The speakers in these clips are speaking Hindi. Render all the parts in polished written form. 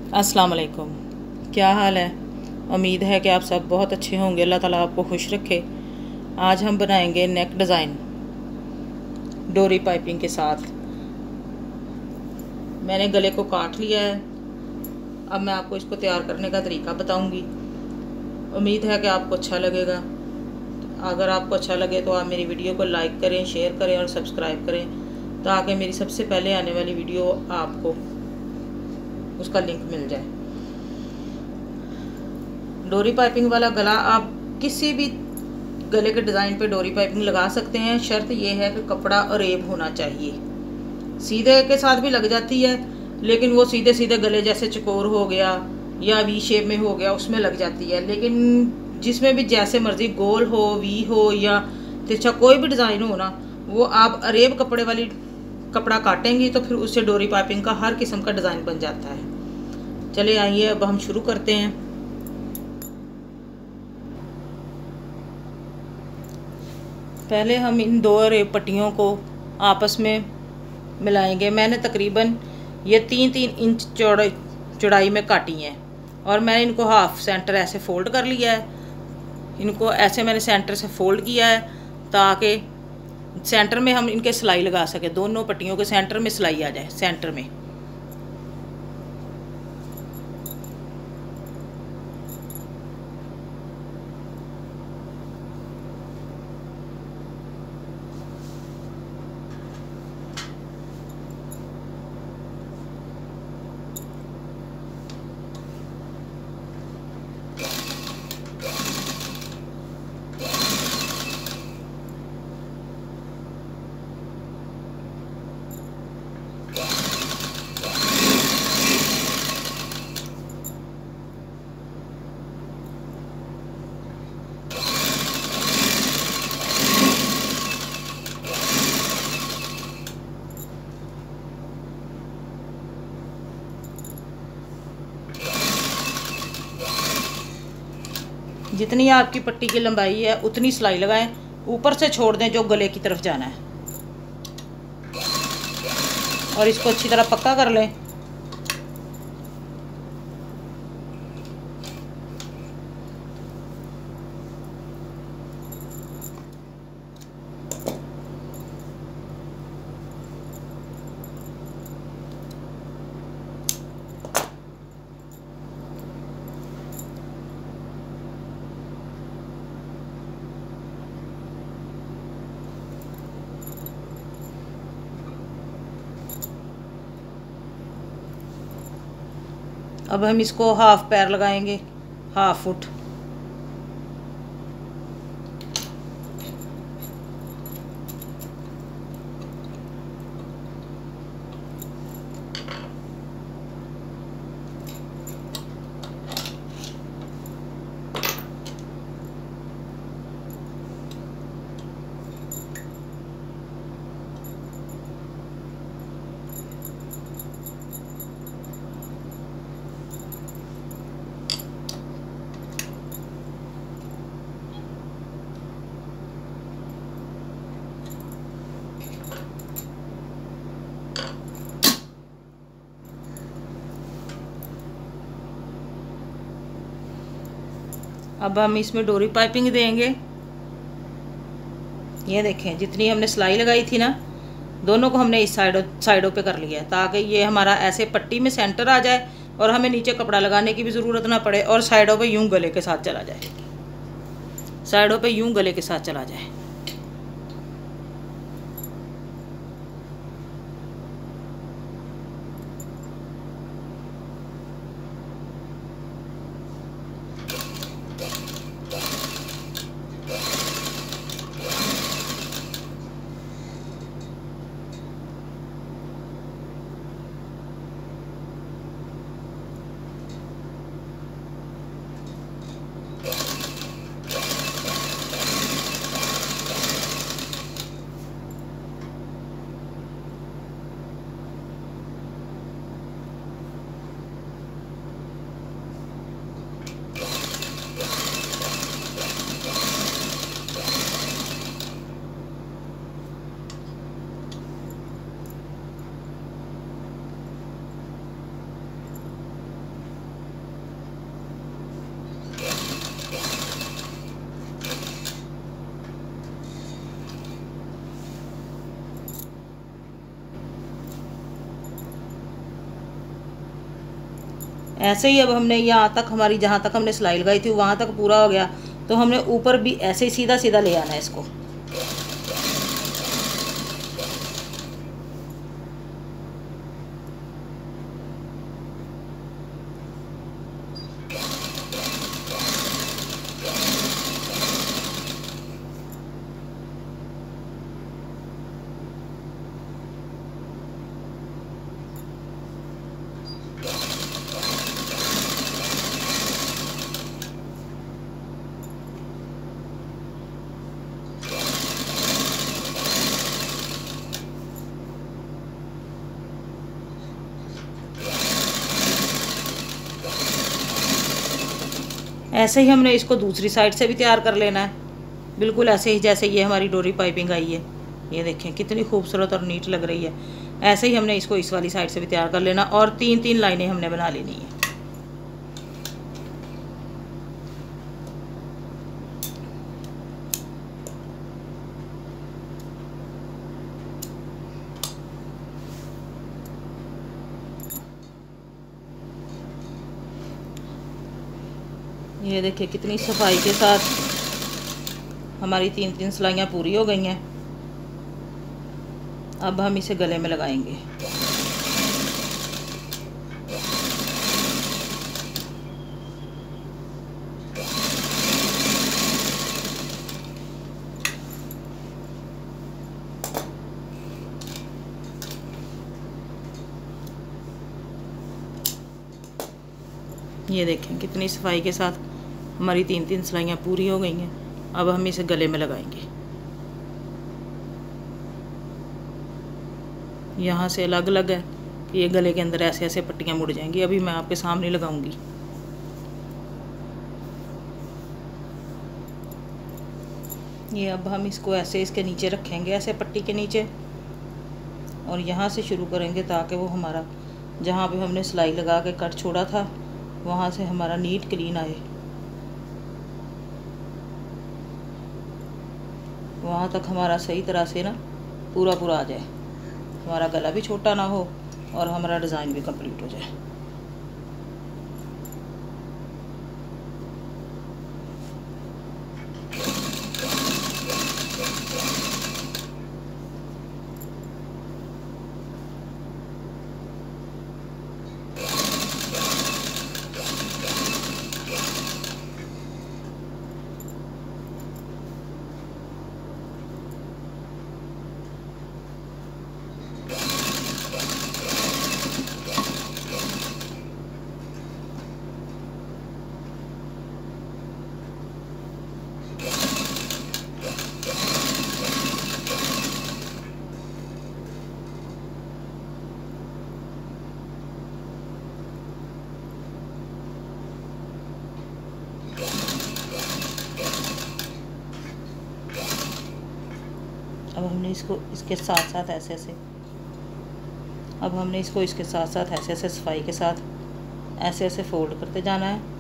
अस्सलाम वालेकुम। क्या हाल है? उम्मीद है कि आप सब बहुत अच्छे होंगे। अल्लाह ताला आपको खुश रखे। आज हम बनाएंगे नेक डिज़ाइन डोरी पाइपिंग के साथ। मैंने गले को काट लिया है। अब मैं आपको इसको तैयार करने का तरीका बताऊंगी। उम्मीद है कि आपको अच्छा लगेगा। अगर आपको अच्छा लगे तो आप मेरी वीडियो को लाइक करें, शेयर करें और सब्सक्राइब करें, ताकि मेरी सबसे पहले आने वाली वीडियो आपको उसका लिंक मिल जाए। डोरी पाइपिंग वाला गला आप किसी भी गले के डिज़ाइन पे डोरी पाइपिंग लगा सकते हैं। शर्त यह है कि कपड़ा अरेब होना चाहिए। सीधे के साथ भी लग जाती है, लेकिन वो सीधे सीधे गले जैसे चकोर हो गया या वी शेप में हो गया, उसमें लग जाती है। लेकिन जिसमें भी जैसे मर्जी गोल हो, वी हो या तिरछा कोई भी डिज़ाइन हो ना, वो आप अरेब कपड़े वाली कपड़ा काटेंगी तो फिर उससे डोरी पाइपिंग का हर किस्म का डिज़ाइन बन जाता है। चले आइए अब हम शुरू करते हैं। पहले हम इन दो अरेब पट्टियों को आपस में मिलाएंगे। मैंने तकरीबन ये 3-3 इंच चौड़ाई में काटी हैं और मैंने इनको हाफ सेंटर ऐसे फ़ोल्ड कर लिया है। इनको ऐसे मैंने सेंटर से फ़ोल्ड किया है ताकि सेंटर में हम इनके सिलाई लगा सकें। दोनों पट्टियों के सेंटर में सिलाई आ जाए सेंटर में। जितनी आपकी पट्टी की लंबाई है उतनी सिलाई लगाएं। ऊपर से छोड़ दें जो गले की तरफ जाना है, और इसको अच्छी तरह पक्का कर लें। अब हम इसको हाफ पैर लगाएंगे, हाफ फुट। अब हम इसमें डोरी पाइपिंग देंगे। ये देखें, जितनी हमने सिलाई लगाई थी ना, दोनों को हमने इस साइडों पे कर लिया है ताकि ये हमारा ऐसे पट्टी में सेंटर आ जाए और हमें नीचे कपड़ा लगाने की भी ज़रूरत ना पड़े, और साइडों पे यूं गले के साथ चला जाए, साइडों पे यूं गले के साथ चला जाए। ऐसे ही अब हमने यहाँ तक, हमारी जहाँ तक हमने सिलाई लगाई थी वहाँ तक पूरा हो गया, तो हमने ऊपर भी ऐसे ही सीधा सीधा ले आना है इसको। ऐसे ही हमने इसको दूसरी साइड से भी तैयार कर लेना है, बिल्कुल ऐसे ही जैसे ये हमारी डोरी पाइपिंग आई है। ये देखें कितनी खूबसूरत और नीट लग रही है। ऐसे ही हमने इसको इस वाली साइड से भी तैयार कर लेना और 3-3 लाइनें हमने बना लेनी है। ये देखिए कितनी सफाई के साथ हमारी 3-3 सिलाइयाँ पूरी हो गई हैं। अब हम इसे गले में लगाएंगे। ये देखें कितनी सफाई के साथ हमारी 3-3 सिलाइयाँ पूरी हो गई हैं। अब हम इसे गले में लगाएंगे। यहाँ से अलग अलग है, ये गले के अंदर ऐसे ऐसे पट्टियाँ मुड़ जाएंगी। अभी मैं आपके सामने लगाऊंगी। ये अब हम इसको ऐसे इसके नीचे रखेंगे, ऐसे पट्टी के नीचे, और यहाँ से शुरू करेंगे ताकि वो हमारा जहाँ पे हमने सिलाई लगा के कट छोड़ा था वहाँ से हमारा नीट क्लीन आए, वहाँ तक हमारा सही तरह से ना पूरा आ जाए, हमारा गला भी छोटा ना हो और हमारा डिज़ाइन भी कंप्लीट हो जाए। अब हमने इसको इसके साथ साथ ऐसे ऐसे सफाई के साथ ऐसे ऐसे फोल्ड करते जाना है।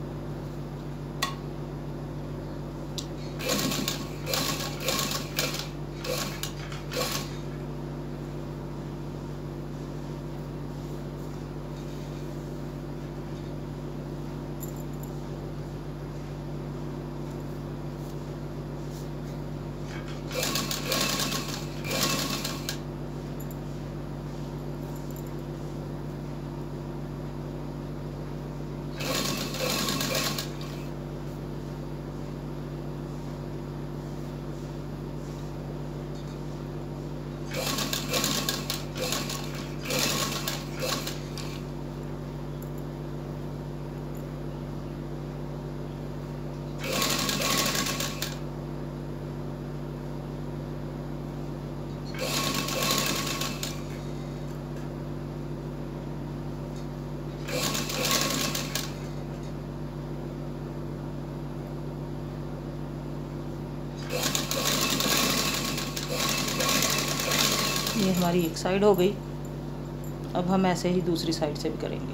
ये हमारी एक साइड हो गई। अब हम ऐसे ही दूसरी साइड से भी करेंगे।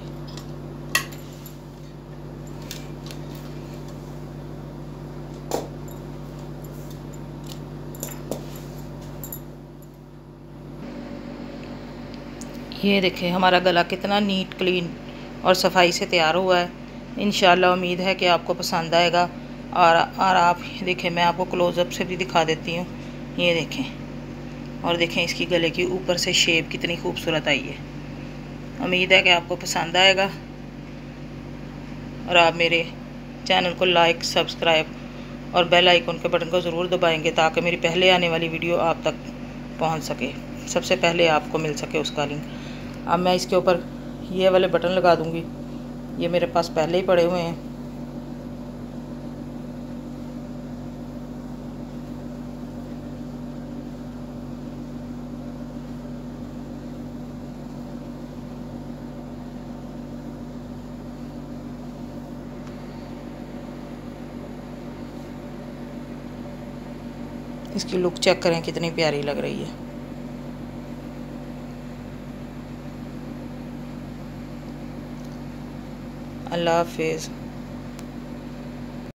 ये देखें हमारा गला कितना नीट क्लीन और सफाई से तैयार हुआ है। इंशाल्लाह उम्मीद है कि आपको पसंद आएगा। और आप देखें, मैं आपको क्लोज़अप से भी दिखा देती हूँ। ये देखें, और देखें इसकी गले की ऊपर से शेप कितनी खूबसूरत आई है। उम्मीद है कि आपको पसंद आएगा और आप मेरे चैनल को लाइक, सब्सक्राइब और बेल आइकन के बटन को ज़रूर दबाएंगे ताकि मेरी पहले आने वाली वीडियो आप तक पहुंच सके, सबसे पहले आपको मिल सके उसका लिंक। अब मैं इसके ऊपर ये वाले बटन लगा दूंगी, ये मेरे पास पहले ही पड़े हुए हैं। इसकी लुक चेक करें कितनी प्यारी लग रही है। अल्लाह हाफिज़।